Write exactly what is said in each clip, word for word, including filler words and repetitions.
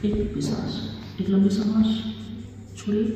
एक सांस, एक लंबी सांस छोड़िए।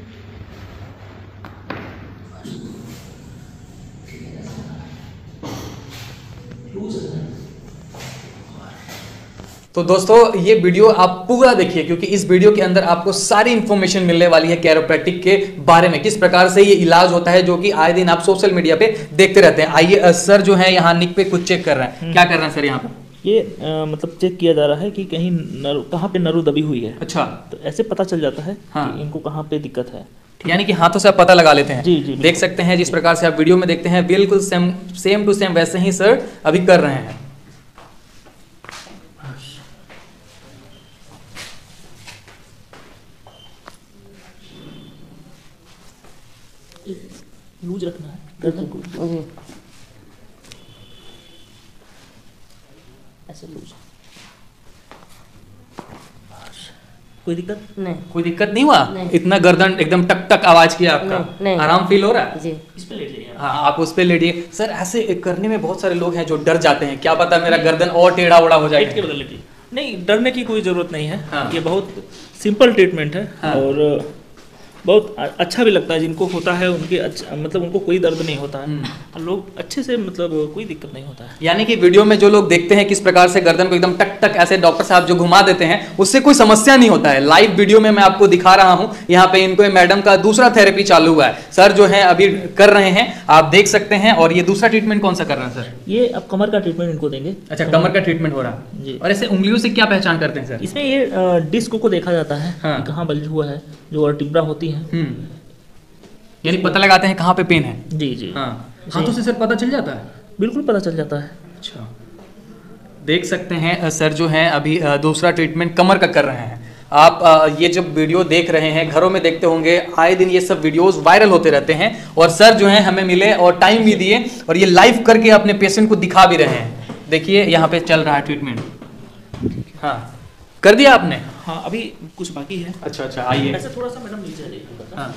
तो दोस्तों ये वीडियो आप पूरा देखिए, क्योंकि इस वीडियो के अंदर आपको सारी इंफॉर्मेशन मिलने वाली है कैरोप्रैक्टिक के बारे में, किस प्रकार से ये इलाज होता है, जो कि आए दिन आप सोशल मीडिया पे देखते रहते हैं। आइए सर जो है यहाँ निक पे कुछ चेक कर रहे हैं, क्या कर रहे हैं सर यहाँ पे? ये आ, मतलब चेक किया जा रहा है कि कहीं नर, कहाँ पे नरू दबी हुई है। अच्छा, तो ऐसे पता चल जाता है हाँ। कि इनको कहाँ पे दिक्कत है। यानी कि हाथों से आप पता लगा लेते हैं। जी जी देख सकते हैं जिस प्रकार से आप वीडियो में देखते हैं, बिल्कुल सेम सेम टू सेम वैसे ही सर अभी कर रहे हैं। लूज रखना है गर्दन को, ऐसे लूज। कोई दिक्कत नहीं, कोई दिक्कत नहीं हुआ? नहीं। इतना गर्दन एकदम टक टक आवाज किया आपका? नहीं, नहीं। आराम फील हो रहा है? जी। इस पे लेट जाइए। हाँ, आप उस पे लेटिए। सर ऐसे करने में बहुत सारे लोग हैं जो डर जाते हैं, क्या पता मेरा गर्दन और टेढ़ा उड़ा हो हाइट के जाए। बदल लेटिए। नहीं, डरने की कोई ज़रूरत नहीं है। हाँ। ये बहुत सिंपल ट्रीटमेंट है। हाँ। और बहुत अ- अच्छा भी लगता है। जिनको होता है उनके अच्छा, मतलब उनको कोई दर्द नहीं होता है और लोग अच्छे से, मतलब कोई दिक्कत नहीं होता है। यानी कि वीडियो में जो लोग देखते हैं किस प्रकार से गर्दन को एकदम टक टक ऐसे डॉक्टर साहब जो घुमा देते हैं, उससे कोई समस्या नहीं होता है। लाइव वीडियो में मैं आपको दिखा रहा हूं, यहाँ पे इनको मैडम का दूसरा थेरेपी चालू हुआ है। सर जो है अभी कर रहे हैं, आप देख सकते हैं। और ये दूसरा ट्रीटमेंट कौन सा कर रहे हैं सर? ये अब कमर का ट्रीटमेंट इनको देंगे। अच्छा, कमर का ट्रीटमेंट हो रहा जी। है। और ऐसे उंगलियों से क्या पहचान करते हैं सर? इसमें ये अ, डिस्क को देखा जाता है हाँ। कि कहाँ बल्ज हुआ है, जो वर्टिब्रा होती है। हम्म, यानी पता लगाते हैं कहाँ पे पेन है। जी जी हाँ, हाथों से सर पता चल जाता है? बिल्कुल पता चल जाता है। अच्छा, देख सकते हैं अ, सर जो है अभी अ, दूसरा ट्रीटमेंट कमर का कर रहे हैं। आप अ, ये जब वीडियो देख रहे हैं, घरों में देखते होंगे, आए दिन ये सब वीडियोस वायरल होते रहते हैं। और सर जो है हमें मिले और टाइम भी दिए, और ये लाइव करके अपने पेशेंट को दिखा भी रहे हैं। देखिए यहाँ पे चल रहा है ट्रीटमेंट। हाँ, कर दिया आपने? हाँ, अभी कुछ बाकी है। अच्छा अच्छा, आइए। ऐसे थोड़ा सा मैडम नीचे आ जाइए। हाँ,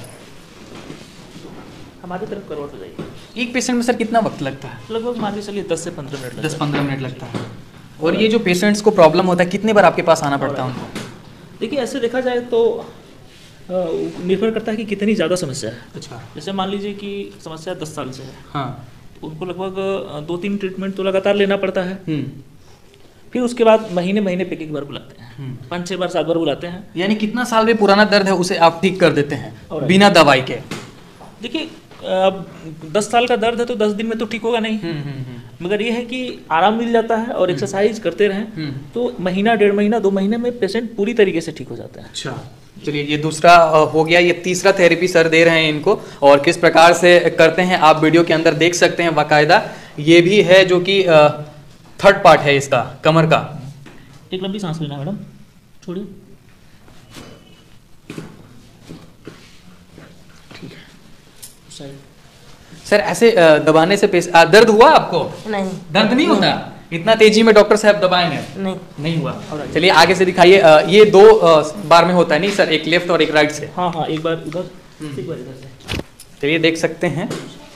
हमारी तरफ करवट हो जाइए। एक पेशेंट में सर कितना वक्त लगता है? लगभग मान के चलिए दस से पंद्रह मिनट लगता दस पंद्रह मिनट लगता है। और ये जो पेशेंट्स को प्रॉब्लम होता है, कितने बार आपके पास आना पड़ता है उनको? है। देखिए, ऐसे देखा जाए तो अ, निर्भर करता है कि कितनी ज़्यादा समस्या है। अच्छा, जैसे मान लीजिए कि समस्या दस साल से है, हाँ। तो उनको लगभग अ, दो तीन ट्रीटमेंट तो लगातार लेना पड़ता है। हम्म फिर उसके बाद महीने महीने पे एक बार बुलाते हैं, हम्म। पाँच छः बार सात बार बुलाते हैं। यानी कितना साल में पुराना दर्द है उसे आप ठीक कर देते हैं और बिना दवाई के? देखिए, अब दस साल का दर्द है तो दस दिन में तो ठीक होगा नहीं, हम्म हम्म हम्म मगर ये है कि आराम मिल जाता है और एक्सरसाइज करते रहें हम्म। तो महीना डेढ़ महीना दो महीने में पेशेंट पूरी तरीके से ठीक हो जाता है। अच्छा, चलिए ये दूसरा अ, हो गया। ये तीसरा थेरेपी सर दे रहे हैं इनको, और किस प्रकार से करते हैं आप वीडियो के अंदर देख सकते हैं बाकायदा। ये भी है जो कि थर्ड पार्ट है इसका, कमर का। एक लंबी सांस लेना मैडम, छोड़िए। ठीक है, उस साइड। सर ऐसे अ, दबाने से पेश अ, दर्द हुआ आपको? नहीं, दर्द नहीं होता इतना तेजी में डॉक्टर साहब दबाएंगे? नहीं। नहीं हुआ। चलिए आगे से दिखाइए। अ, ये दो अ, बार में होता है नहीं सर, एक लेफ्ट और एक राइट से? हाँ हाँ, एक बार उधर, एक बार इधर से। चलिए देख सकते हैं।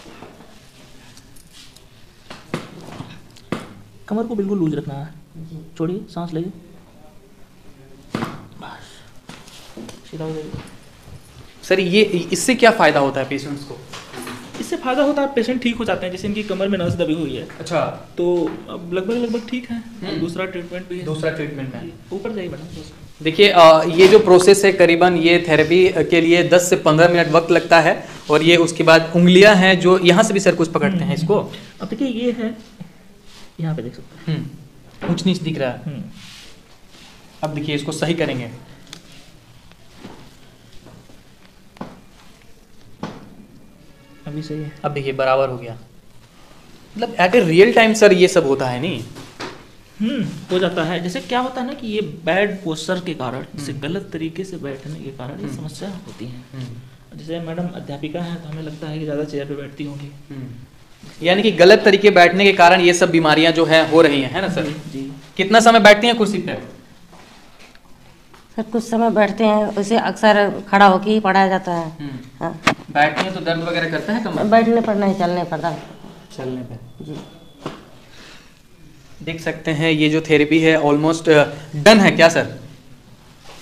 कमर को बिल्कुल लूज रखना है, छोड़िए, सांस लेंगे, बस सीधा हो जाइए। सर ये इससे क्या फायदा होता है पेशेंट्स को? इससे फायदा होता है, पेशेंट ठीक हो जाते हैं। जैसे इनकी कमर में नस दबी हुई है, अच्छा, तो अब लगभग लगभग ठीक है। दूसरा ट्रीटमेंट भी है। दूसरा ट्रीटमेंट में ऊपर जाइए मैडम। देखिए अ, ये जो प्रोसेस है करीबन ये थेरेपी के लिए दस से पंद्रह मिनट वक्त लगता है। और ये उसके बाद उंगलियां हैं जो यहाँ से भी सर कुछ पकड़ते हैं इसको। अब देखिए, ये है, यहाँ पे देख सकते हम्म, ऊंच नीच दिख रहा है। हैं। अब देखिए इसको सही करेंगे। अभी सही है। अब देखिए बराबर हो गया। मतलब at a real time sir ये सब होता है नहीं? हम्म हो जाता है। जैसे क्या होता है ना कि ये बैड पोस्चर के कारण, जैसे गलत तरीके से बैठने के कारण ये समस्या होती है। जैसे मैडम अध्यापिका हैं तो हमें लगता है कि ज़्यादा चेयर पे बैठती होंगी, यानी कि गलत तरीके बैठने के कारण ये सब बीमारियां जो है हो रही हैं, है ना सर? जी। कितना समय बैठती हैं कुर्सी पे? सर कुछ समय बैठते हैं, उसे अक्सर खड़ा होकर ही पढ़ाया जाता है। हाँ, बैठती हैं तो दर्द वगैरह करता है कमर? बैठने पर नहीं, चलने पर दर्द। चलने पे जी। देख सकते हैं ये जो थेरेपी है ऑलमोस्ट डन है क्या सर?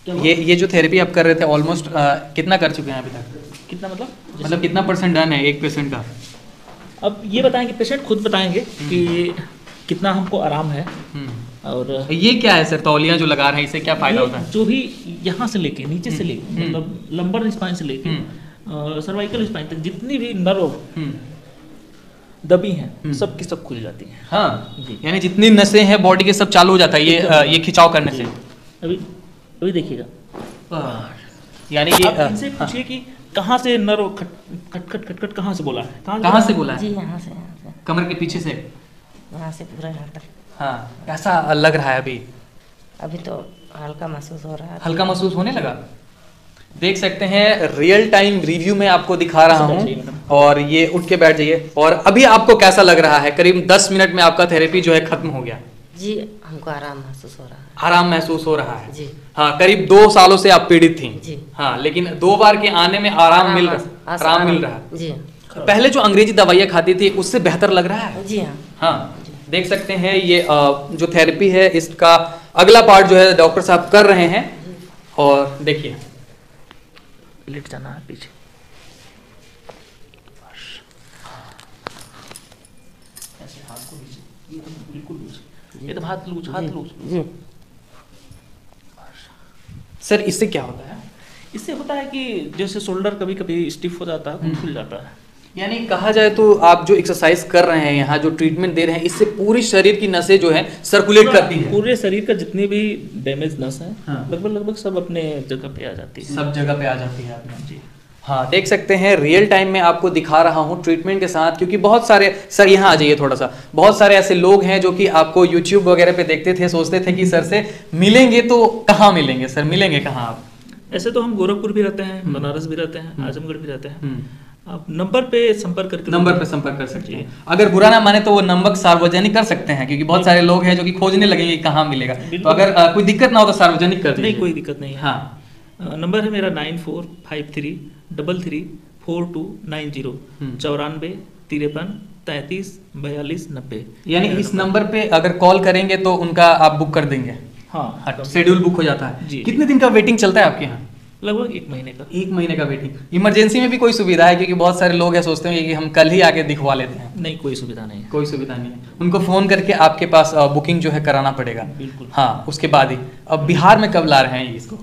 ये ये जो थेरेपी आप कर रहे थे ऑलमोस्ट कितना कर चुके हैं अभी तक? कितना मतलब मतलब कितना परसेंट डन है एक पेशेंट का? अब ये बताएंगे, पेशेंट खुद बताएंगे कि कितना हमको आराम है। और ये क्या है सर, तौलिया जो लगा रहे हैं, इससे क्या फायदा होता है? जो भी यहाँ से लेके नीचे से लेके मतलब लंबर स्पाइन से लेके सर्वाइकल स्पाइन तक जितनी भी नर्व दबी हैं सब की सब खुल जाती हैं। हाँ, यानी जितनी नसें हैं बॉडी के सब चालू हो जाता है ये अ, ये खिंचाव करने से। अभी अभी देखिएगा, यानी कि आप इनसे पूछिए कि कहाँ से नर्व खट खट खट खट खट कहाँ से बोला है, कहाँ से बोला है? जी यहाँ से यहाँ से कमर के पीछे से। यहाँ से पूरा यहाँ तक। हाँ, कैसा लग रहा है अभी? अभी तो हल्का महसूस हो रहा है। हल्का महसूस होने लगा? देख सकते हैं रियल टाइम रिव्यू में आपको दिखा रहा हूँ। और ये उठ के बैठ जाइए। और अभी आपको कैसा लग रहा है? करीब दस मिनट में आपका थेरेपी जो है खत्म हो गया। जी हमको आराम महसूस हो रहा है। आराम महसूस हो रहा है जी। हाँ, करीब दो सालों से आप पीड़ित थी। जी। हाँ, लेकिन दो बार के आने में आराम मिल रहा आस- आराम मिल रहा है। जी पहले जो अंग्रेजी दवाइयाँ खाती थी उससे बेहतर लग रहा है? जी हाँ। हाँ, देख सकते हैं ये अ, जो थेरेपी है इसका अगला पार्ट जो है डॉक्टर साहब कर रहे हैं। और देखिए, लेट जाना है पीछे। ऐसे हाथ को नीचे, ये तो बिल्कुल लूज, ये तो हाथ लूज, हाथ लूज। जी सर इससे क्या होता है? इससे होता है कि जैसे शोल्डर कभी कभी स्टिफ हो जाता है, खुल जाता है। यानी कहा जाए तो आप जो एक्सरसाइज कर रहे हैं यहाँ, जो ट्रीटमेंट दे रहे हैं, इससे पूरी शरीर की नसें जो है सर्कुलेट करती है। पूरे शरीर का जितनी भी डैमेज नस है हाँ। लगभग लगभग सब अपने जगह पे आ जाती है। सब जगह पे आ जाती है आपने। जी हाँ, देख सकते हैं रियल टाइम में आपको दिखा रहा हूँ ट्रीटमेंट के साथ। क्योंकि बहुत सारे, सर यहाँ आ जाइए थोड़ा सा, बहुत सारे ऐसे लोग हैं जो कि आपको यूट्यूब वगैरह पे देखते थे, सोचते थे कि सर से मिलेंगे तो कहाँ मिलेंगे सर, मिलेंगे कहाँ आप? ऐसे तो हम गोरखपुर भी रहते हैं, बनारस भी रहते हैं, आजमगढ़ भी रहते हैं। आप नंबर पे संपर्क करके नंबर पे संपर्क कर सकते हैं। अगर बुरा ना माने तो वो नंबर सार्वजनिक कर सकते हैं, क्योंकि बहुत सारे लोग हैं जो कि खोजने लगेंगे कि कहाँ मिलेगा। तो अगर आ, कोई दिक्कत ना हो तो सार्वजनिक कर दीजिए। नहीं, कोई दिक्कत नहीं है। हाँ, नंबर है मेरा nine four five three double three four two nine zero चौरानवे तिरपन तैंतीस बयालीस नब्बे। यानी इस नंबर पे अगर कॉल करेंगे तो उनका आप बुक कर देंगे? हाँ, शेड्यूल बुक हो जाता है। जी। कितने दिन का वेटिंग चलता है आपके यहाँ? लगभग एक महीने का। एक महीने का वेटिंग। इमरजेंसी में भी कोई सुविधा है? क्योंकि बहुत सारे लोग हैं सोचते हैं कि हम कल ही आके दिखवा लेते हैं। नहीं, कोई सुविधा नहीं है। कोई सुविधा नहीं है, उनको फोन करके आपके पास बुकिंग जो है कराना पड़ेगा। बिल्कुल। हाँ, उसके बाद ही। अब बिहार में कब ला रहे हैं इसको?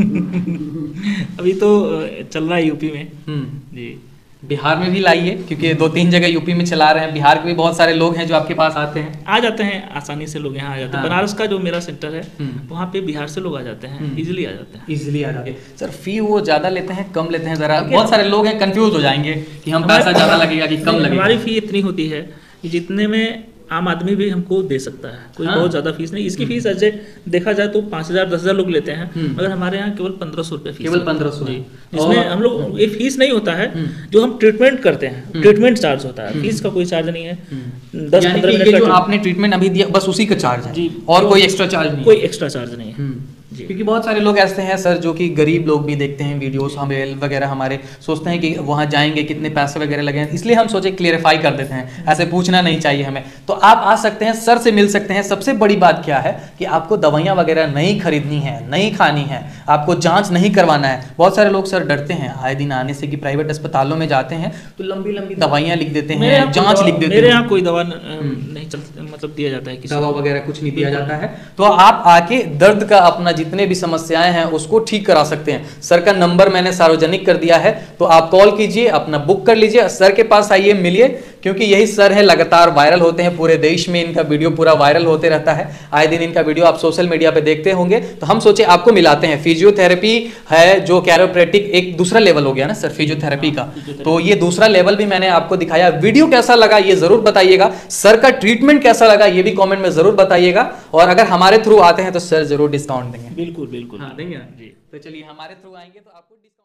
अभी तो चल रहा है यूपी में। हम्म, जी बिहार में भी लाइए, क्योंकि दो तीन जगह यूपी में चला रहे हैं। बिहार के भी बहुत सारे लोग हैं जो आपके पास आते हैं। आ जाते हैं आसानी से, लोग यहाँ आ जाते हैं। हाँ। बनारस का जो मेरा सेंटर है हम्म। वहाँ पे बिहार से लोग आ जाते हैं, इजीली आ जाते हैं। इजीली आ जाते हैं। सर फी वो ज्यादा लेते हैं कम लेते हैं? जरा बहुत सारे लोग हैं कंफ्यूज हो जाएंगे कि हम पैसा ज्यादा लगेगा कि कम लगेगा। हमारी फी इतनी होती है कि जितने में आम आदमी भी हमको दे सकता है, कोई हाँ। बहुत ज्यादा फीस नहीं। इसकी फीस ऐसे देखा जाए तो पाँच हजार दस हजार लोग लेते हैं, मगर हमारे यहाँ केवल पंद्रह सौ रुपये फीस। केवल पंद्रह सौ? जी, जिसमें हम लोग ये फीस नहीं होता है, जो हम ट्रीटमेंट करते हैं ट्रीटमेंट चार्ज होता है, फीस का कोई चार्ज नहीं है। दस यानी पंद्रह कि मिनट ये जो का आपने ट्रीटमेंट अभी दिया बस उसी का चार्ज है? जी, और कोई एक्स्ट्रा चार्ज नहीं? कोई एक्स्ट्रा चार्ज नहीं है। जी। क्योंकि बहुत सारे लोग ऐसे हैं सर जो कि गरीब लोग भी देखते हैं वीडियोस हमें वगैरह हमारे, सोचते हैं कि वहाँ जाएंगे कितने पैसे वगैरह लगे, इसलिए हम सोचे क्लियरिफाई कर देते हैं, ऐसे पूछना नहीं चाहिए हमें। तो आप आ सकते हैं, सर से मिल सकते हैं। सबसे बड़ी बात क्या है कि आपको दवाइयाँ वगैरह नहीं खरीदनी है, नहीं खानी है, आपको जाँच नहीं करवाना है। बहुत सारे लोग सर डरते हैं आए दिन आने से कि प्राइवेट अस्पतालों में जाते हैं तो लंबी लंबी दवाइयाँ लिख देते हैं, जाँच लिख देते हैं। मेरे यहाँ कोई दवा नहीं चल मतलब दिया जाता है, किसी दवा वगैरह कुछ नहीं दिया जाता है। तो आप आके दर्द का अपना जितने भी समस्याएं हैं उसको ठीक करा सकते हैं। सर का नंबर मैंने सार्वजनिक कर दिया है, तो आप कॉल कीजिए, अपना बुक कर लीजिए, सर के पास आइए, मिलिए। क्योंकि यही सर है, लगातार वायरल होते हैं पूरे देश में, इनका वीडियो पूरा वायरल होते रहता है। आए दिन इनका वीडियो आप सोशल मीडिया पे देखते होंगे, तो हम सोचे आपको मिलाते हैं। फिजियोथेरेपी है जो कैरोप्रैक्टिक एक दूसरा लेवल हो गया ना सर फिजियोथेरेपी का, तो ये दूसरा लेवल भी मैंने आपको दिखाया। वीडियो कैसा लगा ये जरूर बताइएगा, सर का ट्रीटमेंट कैसा लगा ये भी कॉमेंट में जरूर बताइएगा। और अगर हमारे थ्रू आते हैं तो सर जरूर डिस्काउंट देंगे। बिल्कुल बिल्कुल हाँ, देंगे ना? जी। तो चलिए हमारे थ्रू आएंगे तो आपको